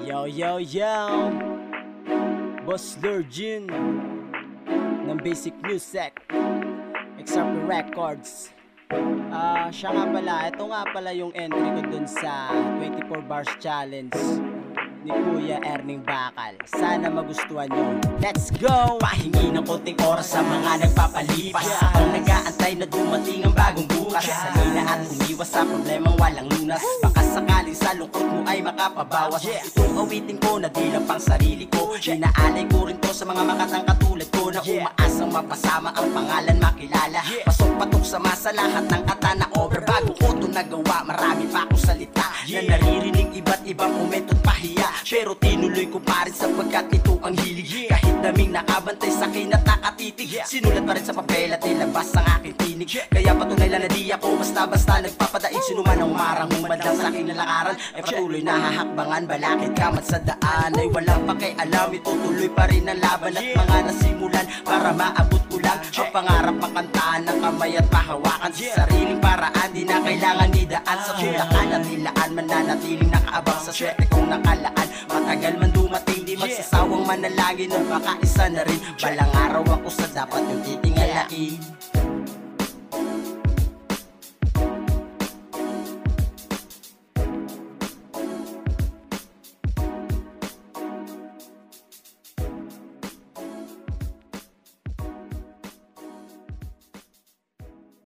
Yo, yo, yo! Boss Lurgin ng Basic Music, XRP Records. Siya nga pala, ito nga pala yung entry ko dun sa 24 Bars Challenge ni Kuya Erning Bakal. Sana magustuhan nyo. Let's go! Pahingi ng konting oras sa mga nagpapalipas, ang nag-aantay na dumating ang bagong bukas. Sanay na at umiwas sa problemang walang lunas. Baka sakaling sa lungkot mo ay makapabawas. Itong awitin ko na di lang pang sarili ko, inaalay ko rin to sa mga makatang katulad ko na umaasang mapasama ang pangalan makilala. Pasok patok sa masa lahat ng kata na over. Bago ko to nagawa, marami pa akong salita na naririnig iba't ibang komento at pahiya. Pero tinuloy ko pa rin sapagkat ito ang hilig. Kahit daming nakabantay sa akin at nakatitig, sinulat pa rin sa papel at nilabas ang aking tinig. Kaya patunay lang na di ako basta-basta nagpapadaig. Sino man ang umarang humadlang sa aking nalakaran ay patuloy na hahakbangan. Balakid kamat sa daan ay walang pakialam. Itutuloy pa rin ang laban at mga nasimulan para maabot ko lang ang pangarap. Makantaan ng kamay at mahawakan sa sariling paraan. Di na kailangan idaan sa tulakan at nilaan. Mananatiling nakaabang sa swerte kong nakalaan. Matagal man dumating, di magsasawang manalangin. At baka isa na rin balang araw ako sa dapat yung titingalain.